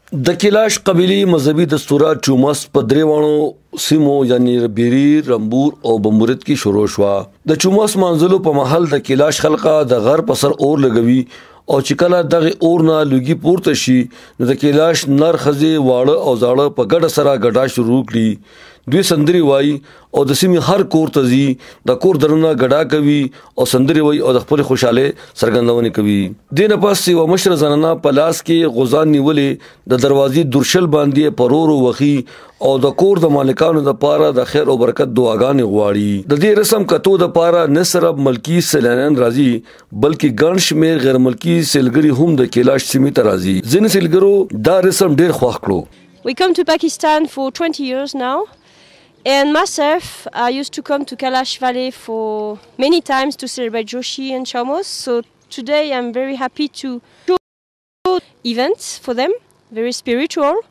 د کیلاش قبیلی مذهبي دستورات چومس په دریوانو سیمو یعنی بیری، رمبور او بمبورت کې شروع شوه. د چومس منځلو په محل د کیلاش خلقه د غر په سر اور لګوي او چې کله دغه اور نه لوګي پورته شي نو د کیلاش نر خزي واړه او زاړه په ګډه سره ګډا شروع کړي. دوی سندري وای او د سیمې هر کور ته ځي، د کور درنه ګډا کوي او سندري وای او د خپل خوشاله سرګندونه کوي. دینه پس یو مشر زنانه په لاس کې غوزان نیولې د دروازې درشل باندې پرورو وخی او د کور د مالکانو د پاره د خیر او برکت دعاګانې غواړي. د دې رسم کتو د پاره نه صرف ملکی سیلانیان راځي بلکې ګڼ شمېر غیر ملکی سیلګری هم د کیلاش سیمې ته راځي. ځینې سیلګرو دا رسم ډېر خوښ کړو. We come to Pakistan for 20 years now. And myself, I used to come to Kailash Valley for many times to celebrate Joshi and Chamos. So today I'm very happy to show events for them, very spiritual.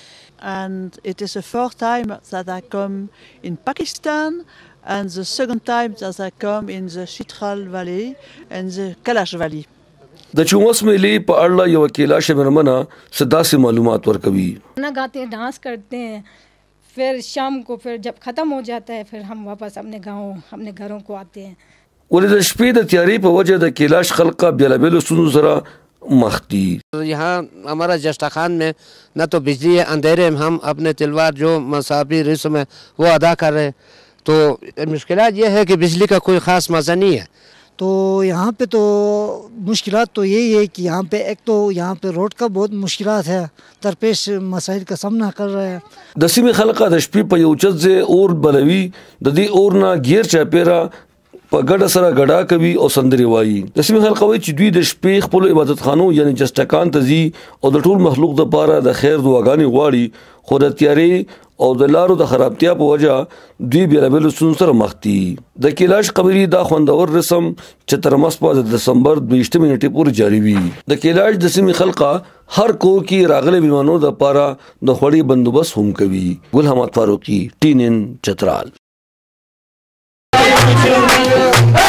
And it is the fourth time that I come in Pakistan and the second time that I come in the Chitral Valley and the Kailash Valley. د چومس میلې په اړه یو کیلاش مېرمنه سداسي معلومات ورکوي. गाना गाते हैं, डांस करते हैं, फिर शाम को फिर जब ख़त्म हो जाता है फिर हम वापस अपने गाँव अपने घरों को आते हैं. ولې د شپې د تیاری په وجه د کیلاش خلقه بیلابیلو ستونزو سره مخ دي. यहाँ हमारा जस्टाखान में न तो बिजली है, अंधेरे में हम अपने तिलवार जो मसाबी रस्म है वो अदा कर रहे हैं. तो मुश्किलात ये है कि बिजली का कोई ख़ास मज़ा नहीं है. तो यहाँ पे तो मुश्किलात तो यही है कि यहाँ पे एक तो यहाँ पे रोड का बहुत मुश्किलात है, दरपेश मसाइल का सामना कर रहे हैं. د سیمې خلقه د شپې په یو چت ځای اور بلوي، د دې اور نه غیر چاپیرا په ګډه سره ګډا کوي او سندري وایي. د سیمې خلقه وایي چې دوی د شپې خپل عبادت خانو یعنی جسټکان ته ځي او د ټول مخلوق د پاره د خیر دعاګانې غواړي، خو د تیاری او د لارو د خرابتیا په وجه دوی بیلابیلو ستونزو سره مخ دي. د کیلاش قبیلې دا خوندور رسم چې تر ماسپه د دسمبر 20 نیټې پورې جاری وي. د کیلاش د سیمې خلقه هر کور کې راغلي میلمنو د پاره د خوړې بندوبست هم کوي. ګل حماد فاروقي، TNN چترال.